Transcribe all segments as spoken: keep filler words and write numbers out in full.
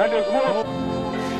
And there's more.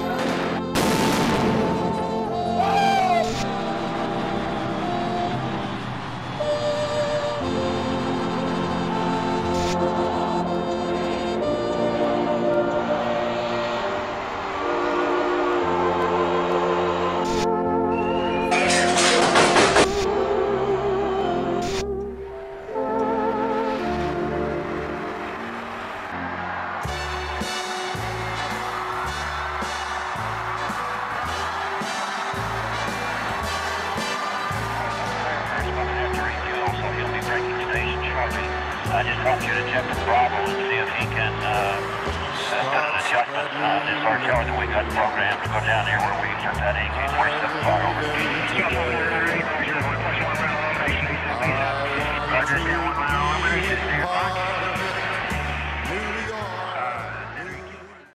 I just want you to check with Bravo and see if he can uh, set an adjustment on this R T O that we got programmed to go down here where we insert that A K forty-seven fire over.